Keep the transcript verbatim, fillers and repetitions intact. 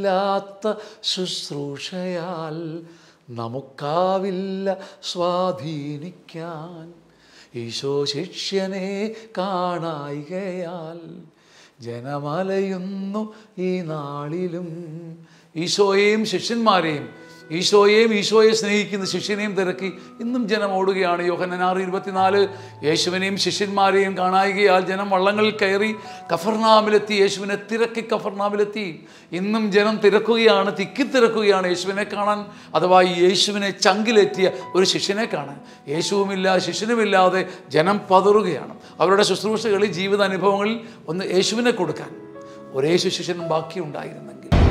ശുശ്രൂഷയാൽ നമുക്കാവില്ല സ്വാധീനിക്കാൻ. ഈശോ ശിഷ്യനെ കാണായികയാൽ ജനമലയുന്നു ഈ നാളിലും. ഈശോയെയും ശിഷ്യന്മാരെയും, ഈശോയെയും ഈശോയെ സ്നേഹിക്കുന്ന ശിഷ്യനെയും തിരക്കി ഇന്നും ജനം ഓടുകയാണ്. യോഹന്നാൻ ആറ് ഇരുപത്തിനാല്, യേശുവിനെയും ശിഷ്യന്മാരെയും കാണായികയാൽ ജനം വള്ളങ്ങളിൽ കയറി കഫർനാമിലെത്തി. യേശുവിനെ തിരക്കി കഫർനാമിലെത്തി. ഇന്നും ജനം തിരക്കുകയാണ്, തിക്കിത്തിരക്കുകയാണ് യേശുവിനെ കാണാൻ, അഥവാ യേശുവിനെ ചങ്കിലെത്തിയ ഒരു ശിഷ്യനെ കാണാൻ. യേശുവുമില്ല, ശിഷ്യനുമില്ലാതെ ജനം പതറുകയാണ്. അവരുടെ ശുശ്രൂഷകളിൽ, ജീവിതാനുഭവങ്ങളിൽ ഒന്ന് യേശുവിനെ കൊടുക്കാൻ ഒരേ ശിഷ്യനും ബാക്കിയുണ്ടായിരുന്നെങ്കിൽ.